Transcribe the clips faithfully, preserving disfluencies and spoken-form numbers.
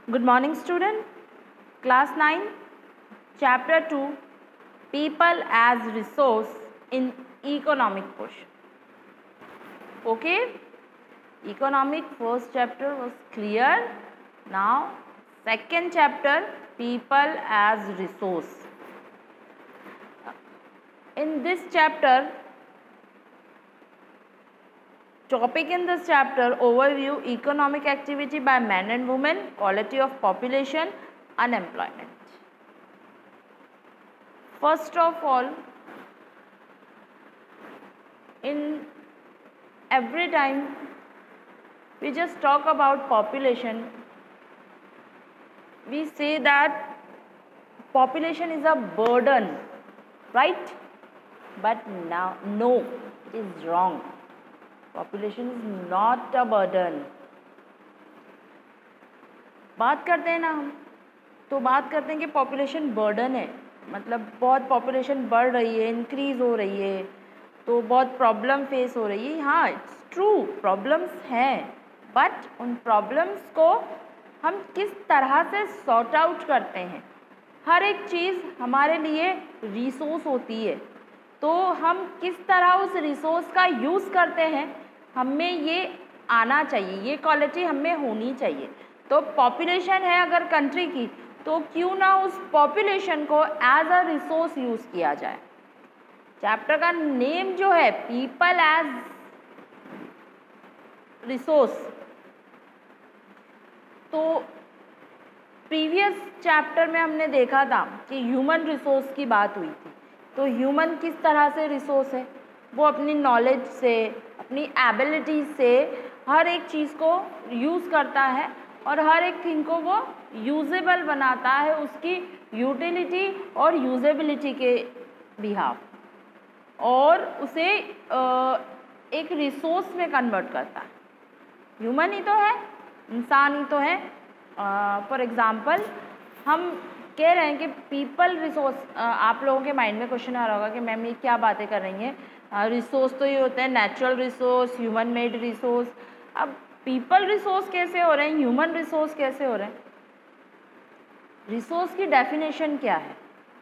Good morning student. Class nine, Chapter two, People as Resource in Economic portion. Okay, Economic first chapter was clear. Now second chapter, People as Resource. In this chapter, topic in this chapter overview: economic activity by men and women, quality of population, unemployment. First of all, in every time we just talk about population, we say that population is a burden, right? But now no, it is wrong. Population is not a burden. बात करते हैं ना हम, तो बात करते हैं कि पॉपुलेशन बर्डन है, मतलब बहुत पॉपुलेशन बढ़ रही है, इंक्रीज़ हो रही है, तो बहुत प्रॉब्लम फेस हो रही है. हाँ, इट्स ट्रू, प्रॉब्लम्स हैं, बट उन प्रॉब्लम्स को हम किस तरह से सॉर्ट आउट करते हैं. हर एक चीज़ हमारे लिए रिसोर्स होती है, तो हम किस तरह उस रिसोर्स का यूज़ करते हैं, हमें ये आना चाहिए, ये क्वालिटी हमें होनी चाहिए. तो पॉपुलेशन है अगर कंट्री की, तो क्यों ना उस पॉपुलेशन को एज अ रिसोर्स यूज़ किया जाए. चैप्टर का नेम जो है पीपल एज रिसोर्स, तो प्रीवियस चैप्टर में हमने देखा था कि ह्यूमन रिसोर्स की बात हुई थी. तो ह्यूमन किस तरह से रिसोर्स है, वो अपनी नॉलेज से, अपनी एबिलिटीज से हर एक चीज़ को यूज़ करता है और हर एक थिंग को वो यूजेबल बनाता है उसकी यूटिलिटी और यूजेबिलिटी के बिहाफ, और उसे एक रिसोर्स में कन्वर्ट करता है. ह्यूमन ही तो है, इंसान ही तो है. फॉर एग्ज़ाम्पल हम कह रहे हैं कि पीपल रिसोर्स, आप लोगों के माइंड में क्वेश्चन आ रहा होगा कि मैम ये क्या बातें कर रही हैं, रिसोर्स तो ये होते हैं natural resource, human made resource. अब पीपल रिसोर्स कैसे हो रहे हैं, ह्यूमन रिसोर्स कैसे हो रहे हैं? रिसोर्स की डेफिनेशन क्या है?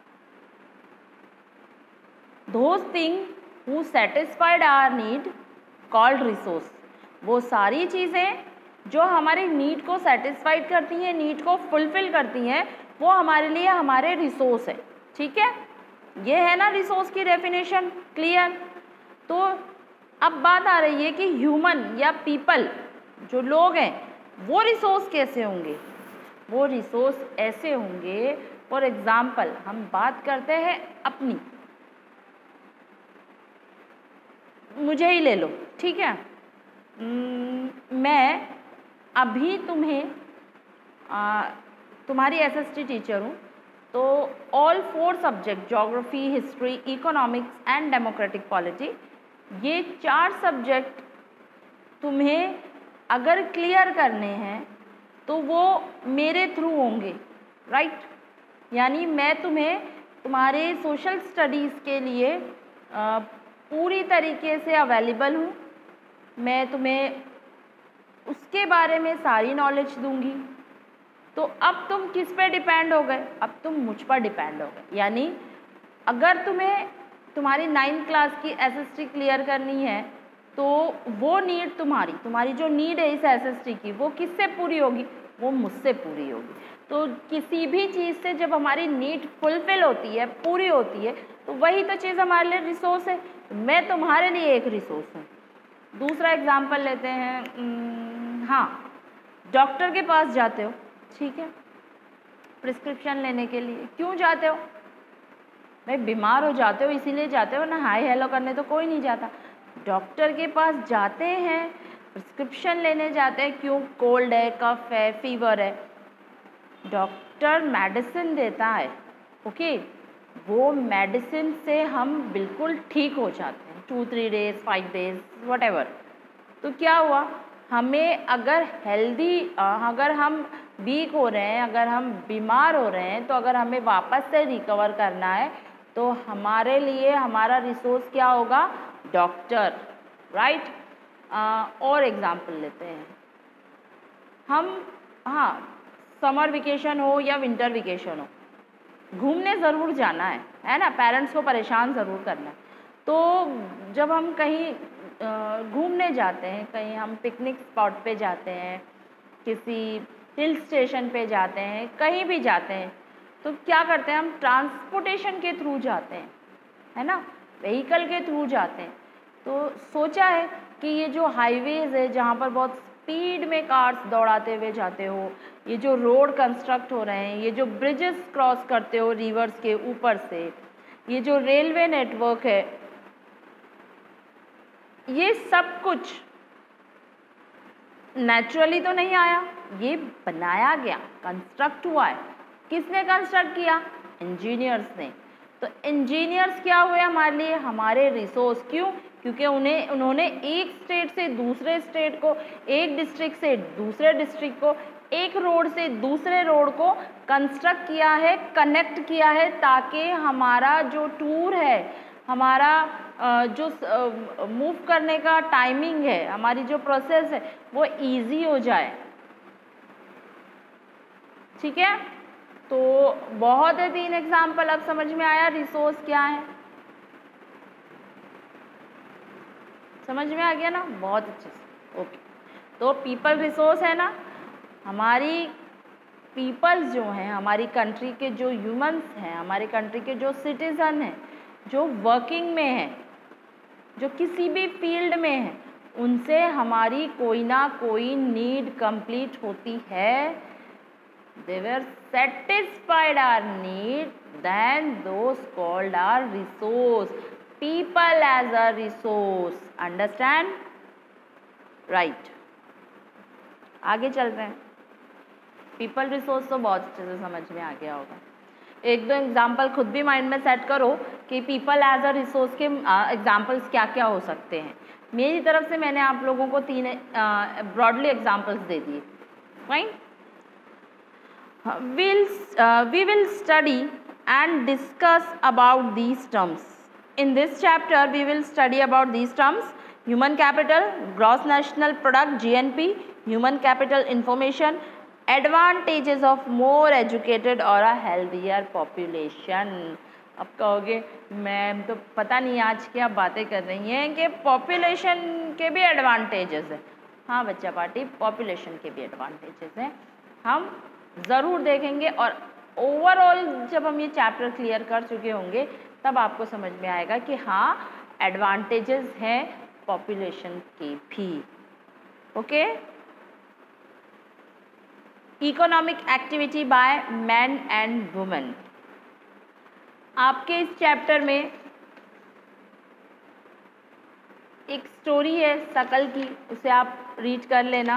Those thing who satisfied our need called resource. वो सारी चीज़ें जो हमारी नीड को सेटिस्फाइड करती हैं, नीड को फुलफिल करती हैं, वो हमारे लिए हमारे रिसोर्स है. ठीक है, ये है ना रिसोर्स की डेफिनेशन. क्लियर? तो अब बात आ रही है कि ह्यूमन या पीपल जो लोग हैं वो रिसोर्स कैसे होंगे. वो रिसोर्स ऐसे होंगे, फॉर एग्जाम्पल हम बात करते हैं अपनी, मुझे ही ले लो, ठीक है. मैं अभी तुम्हें आ, तुम्हारी एसएसटी टीचर हूँ, तो all four subject geography, history, economics and democratic polity, ये चार सब्जेक्ट तुम्हें अगर क्लियर करने हैं तो वो मेरे थ्रू होंगे, राइट. यानी मैं तुम्हें तुम्हारे सोशल स्टडीज़ के लिए आ, पूरी तरीके से अवेलेबल हूँ. मैं तुम्हें उसके बारे में सारी नॉलेज दूंगी. तो अब तुम किस पे डिपेंड हो गए? अब तुम मुझ पर डिपेंड हो गए. यानी अगर तुम्हें तुम्हारी नाइन्थ क्लास की एसएसटी क्लियर करनी है, तो वो नीड तुम्हारी तुम्हारी जो नीड है इस एसएसटी की, वो किससे पूरी होगी? वो मुझसे पूरी होगी. तो किसी भी चीज़ से जब हमारी नीड फुलफिल होती है, पूरी होती है, तो वही तो चीज़ हमारे लिए रिसोर्स है. मैं तुम्हारे लिए एक रिसोर्स हूँ. दूसरा एग्जाम्पल लेते हैं. हाँ, डॉक्टर के पास जाते हो, ठीक है, प्रिस्क्रिप्शन लेने के लिए. क्यों जाते हो? भाई बीमार हो जाते हो इसीलिए जाते हो ना, हाय हेलो करने तो कोई नहीं जाता. डॉक्टर के पास जाते हैं, प्रिस्क्रिप्शन लेने जाते हैं. क्यों? कोल्ड है, कफ है, फीवर है. डॉक्टर मेडिसिन देता है, ओके. वो मेडिसिन से हम बिल्कुल ठीक हो जाते हैं, two three days five days whatever. तो क्या हुआ? हमें अगर हेल्दी, अगर हम वीक हो रहे हैं, अगर हम बीमार हो रहे हैं, तो अगर हमें वापस से रिकवर करना है, तो हमारे लिए हमारा रिसोर्स क्या होगा? Doctor, right. और एग्जाम्पल लेते हैं हम. हाँ, समर वेकेशन हो या विंटर वेकेशन हो, घूमने ज़रूर जाना है, है ना, पेरेंट्स को परेशान ज़रूर करना है। तो जब हम कहीं घूमने जाते हैं, कहीं हम पिकनिक स्पॉट पे जाते हैं, किसी हिल स्टेशन पे जाते हैं, कहीं भी जाते हैं, तो क्या करते हैं हम, ट्रांसपोर्टेशन के थ्रू जाते हैं, है ना, व्हीकल के थ्रू जाते हैं। तो सोचा है कि ये जो हाईवेज़ है जहाँ पर बहुत स्पीड में कार्स दौड़ाते हुए जाते हो, ये जो रोड कंस्ट्रक्ट हो रहे हैं, ये जो ब्रिजेस क्रॉस करते हो रिवर्स के ऊपर से, ये जो रेलवे नेटवर्क है, ये सब कुछ नेचुरली तो नहीं आया, ये बनाया गया, कंस्ट्रक्ट हुआ है। किसने कंस्ट्रक्ट किया? इंजीनियर्स ने। तो इंजीनियर्स क्या हुए हमारे लिए? हमारे रिसोर्स। क्यों? क्योंकि उन्हें उन्होंने एक स्टेट से दूसरे स्टेट को, एक डिस्ट्रिक्ट से दूसरे डिस्ट्रिक्ट को, एक रोड से दूसरे रोड को कंस्ट्रक्ट किया है, कनेक्ट किया है, ताकि हमारा जो टूर है, हमारा जो मूव करने का टाइमिंग है, हमारी जो प्रोसेस है, वो इजी हो जाए। ठीक है, तो बहुत है, तीन एग्जाम्पल अब समझ में आया रिसोर्स क्या है, समझ में आ गया ना, बहुत अच्छे से। ओके, तो पीपल रिसोर्स है ना, हमारी पीपल्स जो हैं, हमारी कंट्री के जो ह्यूमंस हैं, हमारे कंट्री के जो सिटीजन हैं, जो वर्किंग में हैं, जो किसी भी फील्ड में हैं, उनसे हमारी कोई ना कोई नीड कंप्लीट होती है। They were satisfied our need, then those called our resource. People as a resource. Understand? Right. आगे चल रहे हैं। पीपल रिसोर्स तो बहुत अच्छे से समझ में आ गया होगा। एक दो एग्जाम्पल खुद भी माइंड में सेट करो कि पीपल एज अ रिसोर्स के एग्जाम्पल्स क्या क्या हो सकते हैं। मेरी तरफ से मैंने आप लोगों को तीन ब्रॉडली एग्जाम्पल्स दे दिए। Fine, we'll uh, we will study and discuss about these terms. In this chapter we will study about these terms: human capital, gross national product G N P, human capital information, advantages of more educated or a healthier population. अब कहोगे ma'am तो पता नहीं आज क्या बातें कर रही हैं कि पॉपुलेशन के भी एडवांटेजेस हैं। हाँ बच्चा पार्टी, पॉपुलेशन के भी एडवांटेजेस हैं, हम ज़रूर देखेंगे। और ओवरऑल जब हम ये चैप्टर क्लियर कर चुके होंगे तब आपको समझ में आएगा कि हाँ एडवांटेजेस हैं पॉपुलेशन के भी। Okay, economic activity by man and women. आपके इस चैप्टर में एक स्टोरी है शकल की, उसे आप रीड कर लेना।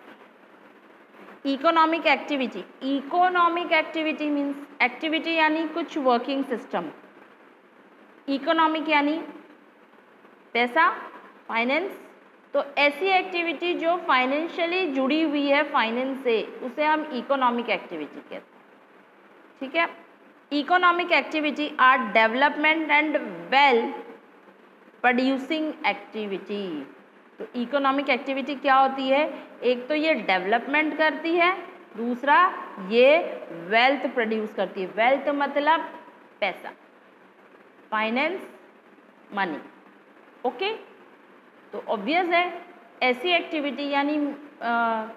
Economic activity, economic activity means activity यानी कुछ वर्किंग सिस्टम, इकोनॉमिक यानी पैसा, फाइनेंस। तो ऐसी एक्टिविटी जो फाइनेंशियली जुड़ी हुई है फाइनेंस से, उसे हम इकोनॉमिक एक्टिविटी कहते हैं। ठीक है, economic activity are development and wealth producing activity. तो इकोनॉमिक एक्टिविटी क्या होती है? एक तो ये डेवलपमेंट करती है, दूसरा ये वेल्थ प्रोड्यूस करती है। वेल्थ मतलब पैसा, फाइनेंस, मनी। ओके, तो ऑब्वियस है ऐसी एक्टिविटी यानी आ,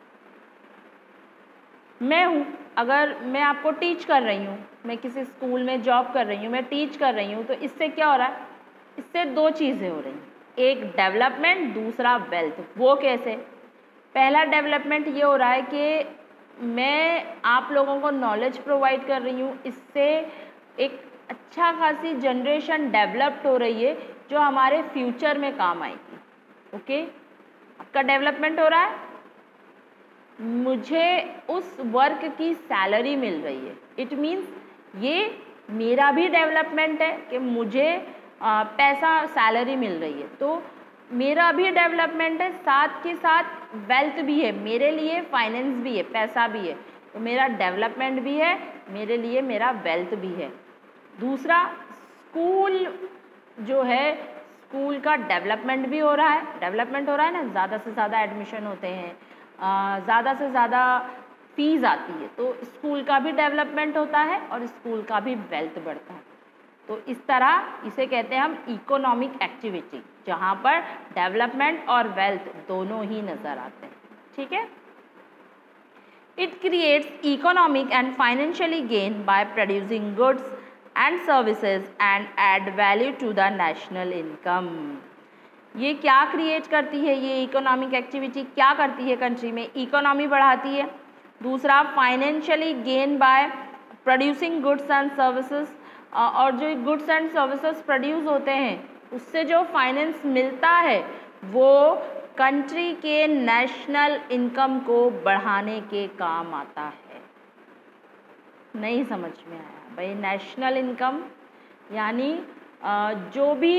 मैं हूँ, अगर मैं आपको टीच कर रही हूँ, मैं किसी स्कूल में जॉब कर रही हूँ, मैं टीच कर रही हूँ, तो इससे क्या हो रहा है? इससे दो चीज़ें हो रही हैं, एक डेवलपमेंट, दूसरा वेल्थ। वो कैसे? पहला डेवलपमेंट ये हो रहा है कि मैं आप लोगों को नॉलेज प्रोवाइड कर रही हूँ, इससे एक अच्छा खासी जनरेशन डेवलप्ड हो रही है जो हमारे फ्यूचर में काम आएगी। ओके, आपका डेवलपमेंट हो रहा है, मुझे उस वर्क की सैलरी मिल रही है। इट मीन्स ये मेरा भी डेवलपमेंट है कि मुझे आ, पैसा, सैलरी मिल रही है, तो मेरा भी डेवलपमेंट है, साथ के साथ वेल्थ भी है मेरे लिए, फाइनेंस भी है, पैसा भी है। तो मेरा डेवलपमेंट भी है मेरे लिए, मेरा वेल्थ भी है। दूसरा, स्कूल जो है, स्कूल का डेवलपमेंट भी हो रहा है, डेवलपमेंट हो रहा है ना, ज़्यादा से ज़्यादा एडमिशन होते हैं, ज़्यादा से ज़्यादा फीस आती है, तो स्कूल का भी डेवलपमेंट होता है और स्कूल का भी वेल्थ बढ़ता है। तो इस तरह इसे कहते हैं हम इकोनॉमिक एक्टिविटी, जहाँ पर डेवलपमेंट और वेल्थ दोनों ही नज़र आते हैं। ठीक है। It creates economic and financially gain by producing goods and services and add value to the national income. ये क्या क्रिएट करती है, ये इकोनॉमिक एक्टिविटी क्या करती है कंट्री में, इकोनॉमी बढ़ाती है। दूसरा, financially gain by producing goods and services, और जो गुड्स एंड सर्विसेज प्रोड्यूस होते हैं उससे जो फाइनेंस मिलता है वो कंट्री के नेशनल इनकम को बढ़ाने के काम आता है। नहीं समझ में आया भाई? नेशनल इनकम यानी जो भी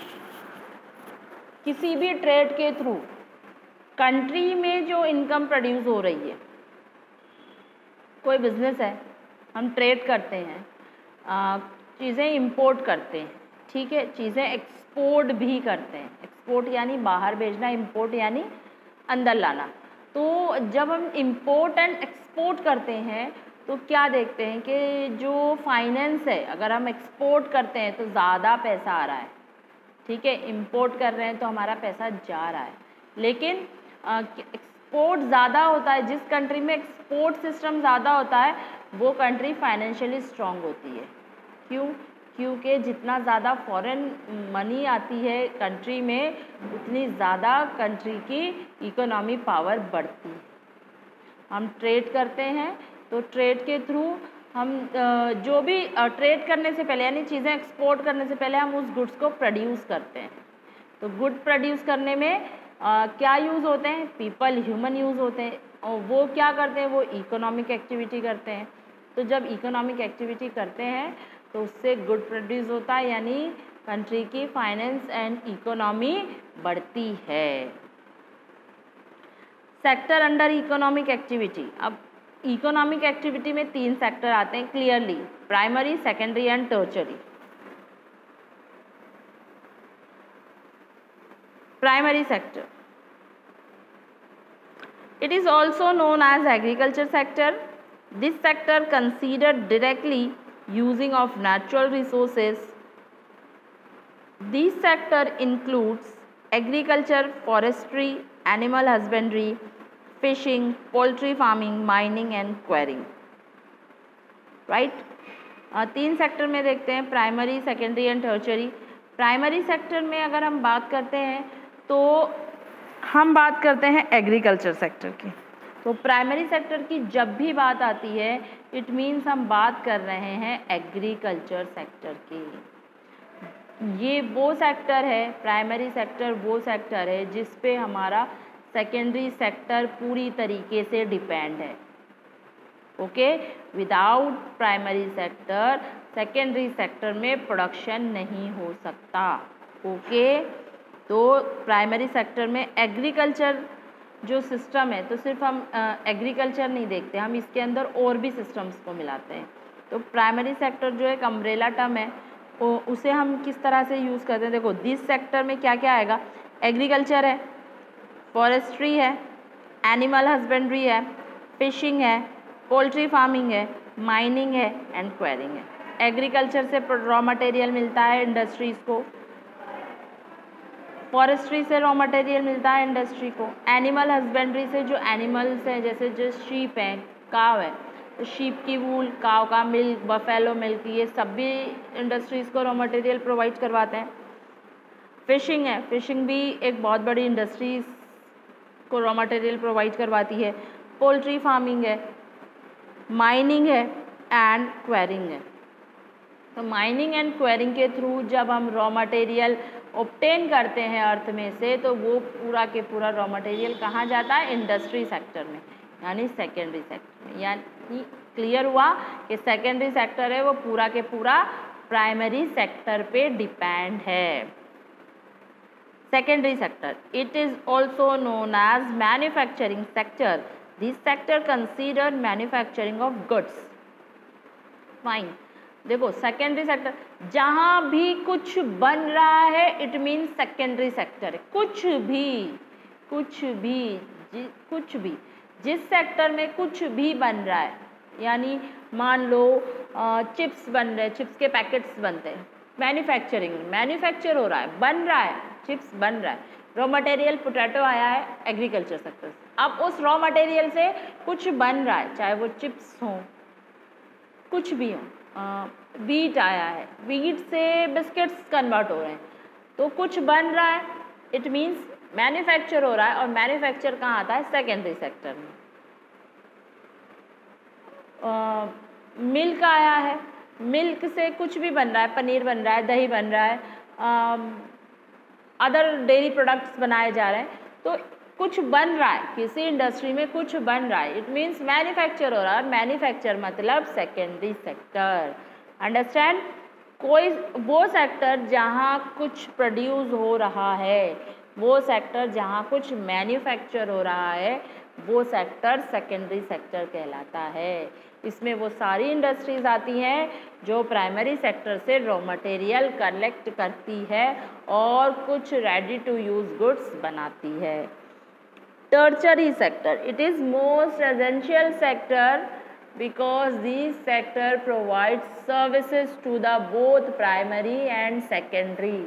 किसी भी ट्रेड के थ्रू कंट्री में जो इनकम प्रोड्यूस हो रही है, कोई बिजनेस है, हम ट्रेड करते हैं, चीज़ें इंपोर्ट करते हैं, ठीक है, चीज़ें एक्सपोर्ट भी करते हैं। एक्सपोर्ट यानी बाहर भेजना, इंपोर्ट यानी अंदर लाना। तो जब हम इंपोर्ट एंड एक्सपोर्ट करते हैं तो क्या देखते हैं कि जो फाइनेंस है, अगर हम एक्सपोर्ट करते हैं तो ज़्यादा पैसा आ रहा है, ठीक है, इंपोर्ट कर रहे हैं तो हमारा पैसा जा रहा है। लेकिन एक्सपोर्ट ज़्यादा होता है, जिस कंट्री में एक्सपोर्ट सिस्टम ज़्यादा होता है वो कंट्री फाइनेंशियली स्ट्रांग होती है। क्यों? क्योंकि जितना ज़्यादा फॉरेन मनी आती है कंट्री में, उतनी ज़्यादा कंट्री की इकोनॉमी पावर बढ़ती है। हम ट्रेड करते हैं तो ट्रेड के थ्रू हम जो भी ट्रेड करने से पहले यानी चीज़ें एक्सपोर्ट करने से पहले हम उस गुड्स को प्रोड्यूस करते हैं। तो गुड प्रोड्यूस करने में आ, क्या यूज़ होते हैं? पीपल, ह्यूमन यूज़ होते हैं। और वो क्या करते हैं? वो इकोनॉमिक एक्टिविटी करते हैं। तो जब इकोनॉमिक एक्टिविटी करते हैं तो उससे गुड प्रोड्यूस होता है, यानी कंट्री की फाइनेंस एंड इकोनॉमी बढ़ती है। Sector under economic activity. अब इकोनॉमिक एक्टिविटी में तीन सेक्टर आते हैं clearly, primary, secondary and tertiary. Primary sector, it is also known as agriculture sector. This sector considered directly using of natural resources. This sector includes agriculture, forestry, animal husbandry, fishing, poultry farming, mining and quarrying. Right? uh, तीन sector में देखते हैं, primary, secondary and tertiary. Primary sector में अगर हम बात करते हैं तो हम बात करते हैं एग्रीकल्चर सेक्टर की। तो प्राइमरी सेक्टर की जब भी बात आती है इट मीन्स हम बात कर रहे हैं एग्रीकल्चर सेक्टर की। ये वो सेक्टर है, प्राइमरी सेक्टर वो सेक्टर है जिस पे हमारा सेकेंडरी सेक्टर पूरी तरीके से डिपेंड है। Okay, without primary sector secondary sector में प्रोडक्शन नहीं हो सकता। ओके, तो प्राइमरी सेक्टर में एग्रीकल्चर जो सिस्टम है, तो सिर्फ हम एग्रीकल्चर नहीं देखते, हम इसके अंदर और भी सिस्टम्स को मिलाते हैं। तो प्राइमरी सेक्टर जो एक अम्ब्रेला टर्म है, वो उसे हम किस तरह से यूज़ करते हैं? देखो, दिस सेक्टर में क्या क्या आएगा? एग्रीकल्चर है, फॉरेस्ट्री है, एनिमल हस्बेंड्री है, फिशिंग है, पोल्ट्री फार्मिंग है, माइनिंग है एंड क्वेरिंग है। एग्रीकल्चर से रॉ मटेरियल मिलता है इंडस्ट्रीज़ को, फॉरेस्ट्री से रॉ मटेरियल मिलता है इंडस्ट्री को, एनिमल हस्बेंड्री से जो एनिमल्स हैं जैसे जो शीप हैं, काव है, तो शीप की वूल, काव का मिल्क, बफेलो मिल्क, ये सब भी इंडस्ट्रीज़ को रॉ मटेरियल प्रोवाइड करवाते हैं। फिशिंग है, फिशिंग भी एक बहुत बड़ी इंडस्ट्रीज़ को रॉ मटेरियल प्रोवाइड करवाती है। पोल्ट्री फार्मिंग है, माइनिंग है एंड क्वेरिंग है। तो माइनिंग एंड क्वेरिंग के थ्रू जब हम रॉ मटेरियल ऑब्टेन करते हैं अर्थ में से, तो वो पूरा के पूरा रॉ मटेरियल कहाँ जाता है? इंडस्ट्री सेक्टर में, यानी सेकेंडरी सेक्टर में। यानी क्लियर हुआ कि सेकेंडरी सेक्टर है वो पूरा के पूरा प्राइमरी सेक्टर पे डिपेंड है। Secondary sector, it is also known as manufacturing sector. This sector consider manufacturing of goods. Fine, देखो सेकेंडरी सेक्टर जहाँ भी कुछ बन रहा है इट मीन्स सेकेंडरी सेक्टर है। कुछ भी कुछ भी जी कुछ भी जिस सेक्टर में कुछ भी बन रहा है, यानी मान लो चिप्स बन रहे, चिप्स के पैकेट्स बनते हैं, मैन्युफैक्चरिंग, मैन्युफैक्चर हो रहा है, बन रहा है, चिप्स बन रहा है, रॉ मटेरियल पोटैटो आया है एग्रीकल्चर सेक्टर से, अब उस रॉ मटेरियल से कुछ बन रहा है, चाहे वो चिप्स हो, कुछ भी हो, वीट आया है, वीट से बिस्किट्स कन्वर्ट हो रहे हैं, तो कुछ बन रहा है, इट मीन्स मैन्युफैक्चर हो रहा है, और मैन्युफैक्चर कहाँ आता है? सेकेंडरी सेक्टर में। मिल्क आया है, मिल्क से कुछ भी बन रहा है, पनीर बन रहा है, दही बन रहा है, अदर डेयरी प्रोडक्ट्स बनाए जा रहे हैं, तो कुछ बन रहा है, किसी इंडस्ट्री में कुछ बन रहा है, इट मीन्स मैन्युफैक्चर हो रहा है, मैन्युफैक्चर मतलब सेकेंडरी सेक्टर। अंडरस्टैंड? कोई वो सेक्टर जहाँ कुछ प्रोड्यूस हो रहा है, वो सेक्टर जहाँ कुछ मैन्युफैक्चर हो रहा है, वो सेक्टर सेकेंडरी सेक्टर कहलाता है। इसमें वो सारी इंडस्ट्रीज आती हैं जो प्राइमरी सेक्टर से रॉ मटेरियल कलेक्ट करती है और कुछ रेडी टू यूज़ गुड्स बनाती है। Tertiary sector, it is most essential sector because this sector provides services to the both primary and secondary,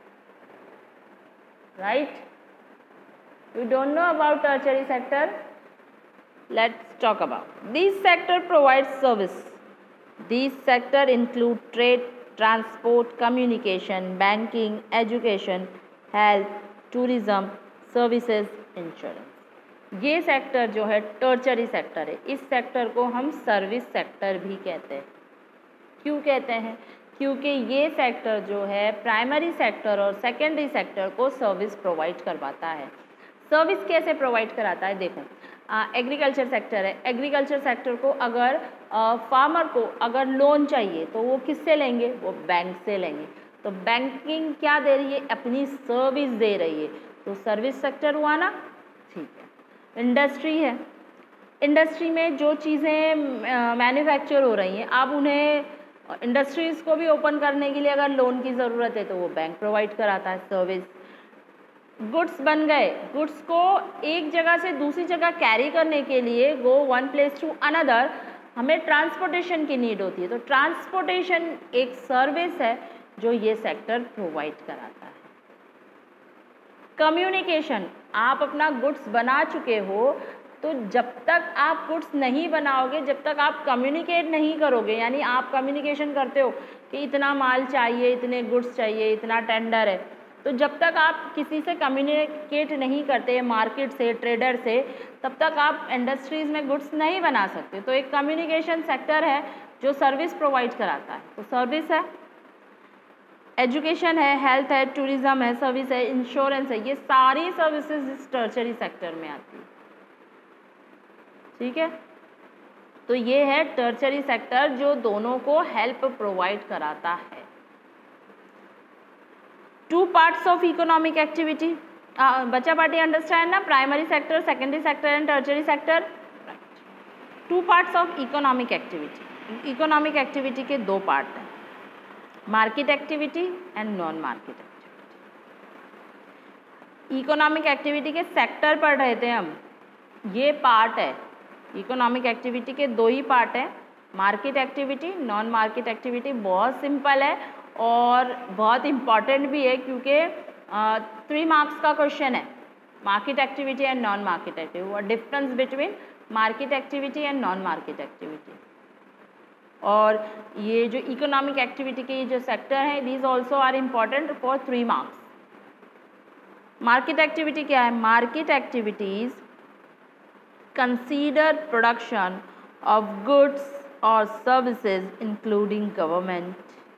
right? You don't know about tertiary sector? Let's talk about. This sector provides service. These sector include trade, transport, communication, banking, education, health, tourism, services, insurance. ये sector जो है tertiary sector है, इस sector को हम service sector भी कहते हैं। क्यों कहते हैं? क्योंकि ये सेक्टर जो है प्राइमरी सेक्टर और सेकेंडरी सेक्टर को सर्विस प्रोवाइड करवाता है। सर्विस कैसे प्रोवाइड कराता है? देखो, एग्रीकल्चर सेक्टर है, एग्रीकल्चर सेक्टर को अगर फार्मर को अगर लोन चाहिए तो वो किससे लेंगे? वो बैंक से लेंगे। तो बैंकिंग क्या दे रही है? अपनी सर्विस दे रही है, तो सर्विस सेक्टर हुआ ना, ठीक है। इंडस्ट्री है, इंडस्ट्री में जो चीज़ें मैन्युफैक्चर हो रही हैं, अब उन्हें इंडस्ट्रीज़ को भी ओपन करने के लिए अगर लोन की ज़रूरत है तो वो बैंक प्रोवाइड कराता है सर्विस। गुड्स बन गए, गुड्स को एक जगह से दूसरी जगह कैरी करने के लिए go one place to another हमें ट्रांसपोर्टेशन की नीड होती है, तो ट्रांसपोर्टेशन एक सर्विस है जो ये सेक्टर प्रोवाइड कराता है। कम्युनिकेशन, आप अपना गुड्स बना चुके हो, तो जब तक आप गुड्स नहीं बनाओगे, जब तक आप कम्युनिकेट नहीं करोगे, यानी आप कम्युनिकेशन करते हो कि इतना माल चाहिए, इतने गुड्स चाहिए, इतना टेंडर है, तो जब तक आप किसी से कम्युनिकेट नहीं करते, मार्केट से, ट्रेडर से, तब तक आप इंडस्ट्रीज़ में गुड्स नहीं बना सकते। तो एक कम्युनिकेशन सेक्टर है जो सर्विस प्रोवाइड कराता है, तो सर्विस है। एजुकेशन है, हेल्थ है, टूरिज्म है, सर्विस है, इंश्योरेंस है, ये सारी सर्विसेज इस टर्चरी सेक्टर में आती है, ठीक है। तो ये है टर्चरी सेक्टर जो दोनों को हेल्प प्रोवाइड कराता है। Two parts of economic activity, बच्चा पार्टी अंडरस्टैंड ना? Primary sector, secondary sector and tertiary sector. Two parts of economic activity, economic activity के दो पार्ट हैं, market activity and non market activity. Economic activity के sector पढ़ रहे थे हम, ये पार्ट है। इकोनॉमिक एक्टिविटी के दो ही पार्ट हैं, market activity, non market activity. बहुत सिंपल है और बहुत इम्पॉर्टेंट भी है, क्योंकि थ्री मार्क्स का क्वेश्चन है, market activity and non market activity, what difference between market activity and non market activity. और ये जो इकोनॉमिक एक्टिविटी के जो सेक्टर हैं, these also are important for three marks. Market activity क्या है? Market activities consider production of goods और services including government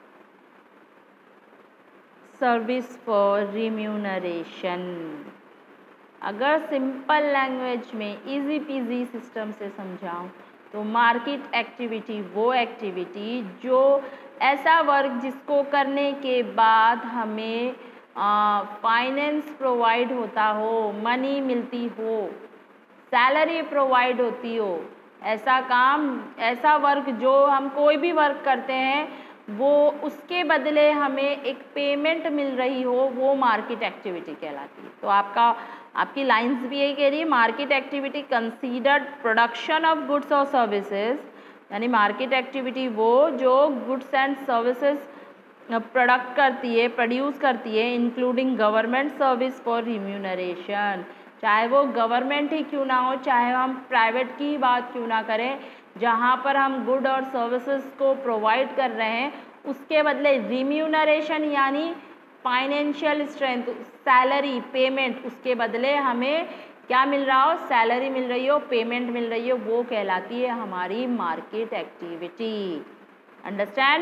service for remuneration. अगर सिंपल लैंग्वेज में इजी पीजी सिस्टम से समझाऊं तो मार्केट एक्टिविटी वो एक्टिविटी जो ऐसा वर्क जिसको करने के बाद हमें फाइनेंस प्रोवाइड होता हो, मनी मिलती हो, सैलरी प्रोवाइड होती हो, ऐसा काम, ऐसा वर्क जो हम कोई भी वर्क करते हैं वो उसके बदले हमें एक पेमेंट मिल रही हो, वो मार्केट एक्टिविटी कहलाती है। तो आपका आपकी लाइंस भी यही कह रही है, market activity considered production of goods और सर्विसेज, यानी मार्केट एक्टिविटी वो जो गुड्स एंड सर्विसेज प्रोडक्ट करती है, प्रोड्यूस करती है, including government service for remuneration, चाहे वो गवर्नमेंट ही क्यों ना हो, चाहे हम प्राइवेट की ही बात क्यों ना करें, जहाँ पर हम गुड और सर्विसेज को प्रोवाइड कर रहे हैं उसके बदले रिम्यूनरेशन यानी फाइनेंशियल स्ट्रेंथ, सैलरी, पेमेंट, उसके बदले हमें क्या मिल रहा हो, सैलरी मिल रही हो, पेमेंट मिल रही हो, वो कहलाती है हमारी मार्केट एक्टिविटी। अंडरस्टैंड।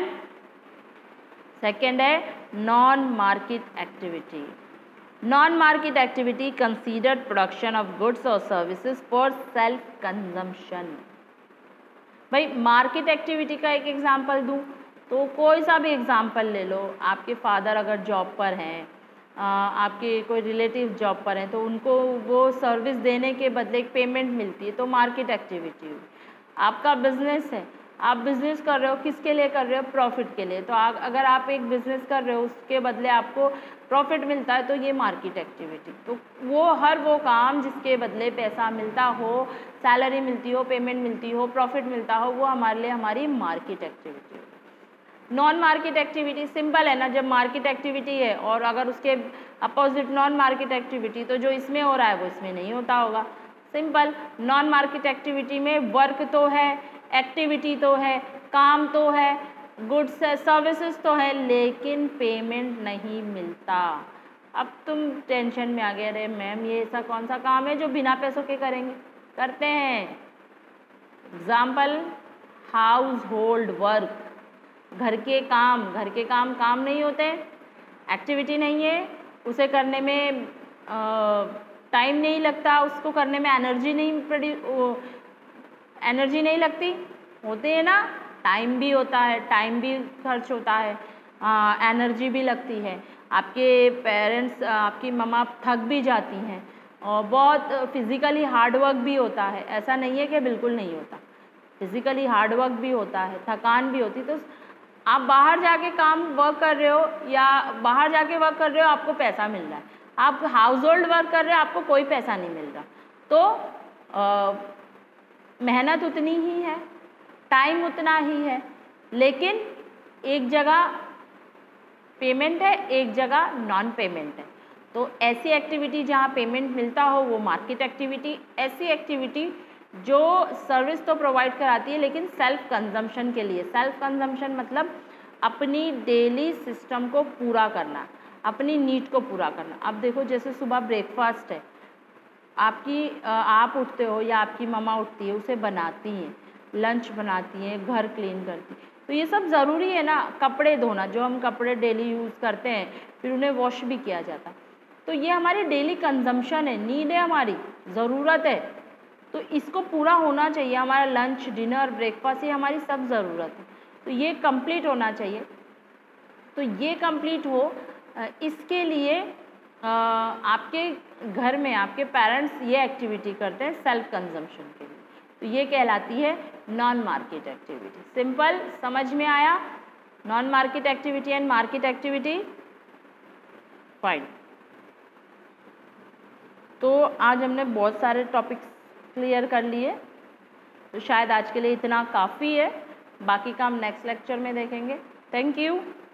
सेकेंड है non market activity. Non market activity considered production of goods और सर्विसेज फॉर सेल्फ कंजम्पशन। भाई मार्केट एक्टिविटी का एक एग्जांपल दूं तो कोई सा भी एग्जांपल ले लो, आपके फादर अगर जॉब पर हैं, आपके कोई रिलेटिव जॉब पर हैं, तो उनको वो सर्विस देने के बदले एक पेमेंट मिलती है, तो मार्केट एक्टिविटी हुई। आपका बिजनेस है, आप बिजनेस कर रहे हो, किसके लिए कर रहे हो, प्रॉफिट के लिए, तो आ, अगर आप एक बिजनेस कर रहे हो उसके बदले आपको प्रॉफिट मिलता है तो ये मार्केट एक्टिविटी। तो वो हर वो काम जिसके बदले पैसा मिलता हो, सैलरी मिलती हो, पेमेंट मिलती हो, प्रॉफिट मिलता हो, वो हमारे लिए हमारी market activity. Non market activity simple है ना, जब मार्केट एक्टिविटी है और अगर उसके अपोजिट नॉन मार्केट एक्टिविटी, तो जो इसमें हो रहा है वो इसमें नहीं होता होगा। सिंपल। नॉन मार्केट एक्टिविटी में वर्क तो है, एक्टिविटी तो है, काम तो है, गुड्स है, सर्विसेज तो है, लेकिन पेमेंट नहीं मिलता। अब तुम टेंशन में आ गए, अरे मैम ये ऐसा कौन सा काम है जो बिना पैसों के करेंगे, करते हैं। एग्जाम्पल, हाउस होल्ड वर्क, घर के काम, घर के काम काम नहीं होते, एक्टिविटी नहीं है, उसे करने में टाइम नहीं लगता, उसको करने में एनर्जी नहीं प्रोड्यू एनर्जी नहीं लगती, होते हैं ना, टाइम भी होता है, टाइम भी खर्च होता है, एनर्जी भी लगती है, आपके पेरेंट्स, आपकी मम्मा थक भी जाती हैं और बहुत फिज़िकली हार्ड वर्क भी होता है, ऐसा नहीं है कि बिल्कुल नहीं होता, फिज़िकली हार्ड वर्क भी होता है, थकान भी होती। तो आप बाहर जाके काम वर्क कर रहे हो या बाहर जाके वर्क कर रहे हो, आपको पैसा मिल रहा है, आप हाउस होल्ड वर्क कर रहे हो, आपको कोई पैसा नहीं मिल रहा, तो आ, मेहनत उतनी ही है, टाइम उतना ही है, लेकिन एक जगह पेमेंट है, एक जगह नॉन पेमेंट है। तो ऐसी एक्टिविटी जहाँ पेमेंट मिलता हो वो मार्केट एक्टिविटी, ऐसी एक्टिविटी जो सर्विस तो प्रोवाइड कराती है लेकिन सेल्फ कंजम्पशन के लिए। सेल्फ कंजम्पशन मतलब अपनी डेली सिस्टम को पूरा करना, अपनी नीड को पूरा करना। अब देखो जैसे सुबह ब्रेकफास्ट है, आपकी आप उठते हो या आपकी मम्मा उठती है, उसे बनाती हैं, लंच बनाती हैं, घर क्लीन करती, तो ये सब ज़रूरी है ना। कपड़े धोना, जो हम कपड़े डेली यूज़ करते हैं फिर उन्हें वॉश भी किया जाता, तो ये हमारी डेली कंजम्पशन है, नीड है, हमारी ज़रूरत है, तो इसको पूरा होना चाहिए। हमारा लंच, डिनर, ब्रेकफास्ट, ये हमारी सब ज़रूरत है, तो ये कंप्लीट होना चाहिए। तो ये कंप्लीट हो, इसके लिए आपके घर में आपके पेरेंट्स ये एक्टिविटी करते हैं सेल्फ कंजम्पशन के लिए, तो ये कहलाती है नॉन मार्केट एक्टिविटी। सिंपल, समझ में आया? Non market activity and market activity, fine. तो आज हमने बहुत सारे टॉपिक्स क्लियर कर लिए, तो शायद आज के लिए इतना काफ़ी है, बाकी का हम नेक्स्ट लेक्चर में देखेंगे। Thank you.